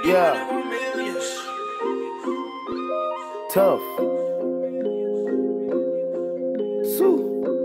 Yeah. Tough. Sue.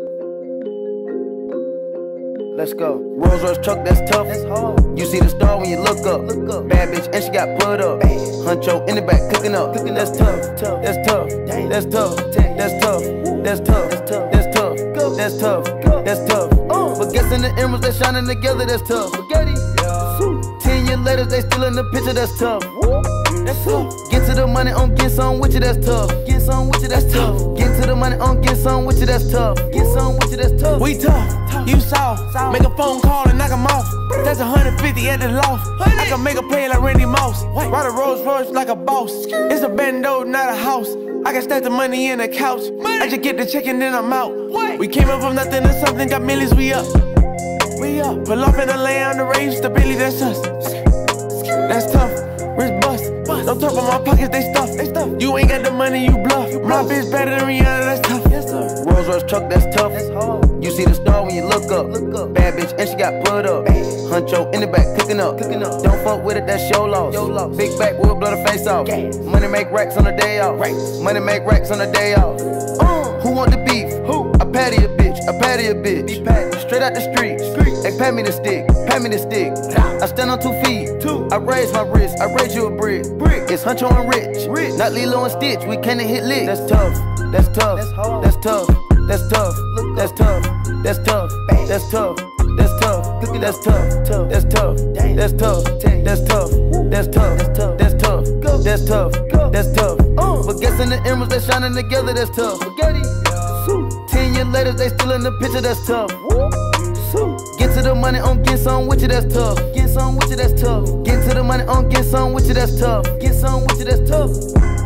Let's go. Rolls Royce truck, that's tough. You see the star when you look up. Bad bitch and she got put up. Huncho in the back cooking up. That's tough. That's tough. That's tough. That's tough. That's tough. That's tough. That's tough. That's tough. But guessing the emeralds that shining together, that's tough. Spaghetti. 10 years later, they still in the picture, that's tough. That's tough. Get to the money on get some with you, that's tough. Get some with you, that's tough. Get to the money on get some with you, that's tough. Get some with you, that's tough. We tough, you saw. Make a phone call and knock him off. That's 150 at the loft. I can make a play like Randy Moss. Ride a Rolls Royce like a boss. It's a bando, not a house. I can stack the money in the couch. I just get the check and then I'm out. We came up from nothing to something, got millions, we up. We up. Pull off in the lay on the range, stability, that's us. That's tough, wrist bust. Don't talk about my pockets, they stuff. You ain't got the money, you bluff. My bitch better than Rihanna, that's tough. Rolls Royce truck, that's tough. You see the star when you look up. Bad bitch and she got put up. Huncho in the back cooking up. Don't fuck with it, that's your loss. Big back will blow the face off. Money make racks on the day off. Money make racks on the day off. Who want the beef? Who? I patty a bitch, I patty a bitch. Straight out the street. Hey, pat me the stick, pat me the stick. I stand on 2 feet. I raise my wrist, I raise you a brick. It's Huncho and Rich, not Lilo and Stitch. We can't hit licks. That's tough, that's tough, that's tough, that's tough, that's tough, that's tough, that's tough, that's tough, that's tough, that's tough, that's tough, that's tough, that's tough, that's tough, that's tough, that's tough. But guessing the emeralds that shining together, that's tough. 10 years later, they still in the picture, that's tough. Get to the money on get some with you, that's tough. Get some with you, that's tough. Get to the money on get some with you, that's tough. Get some with you, that's tough.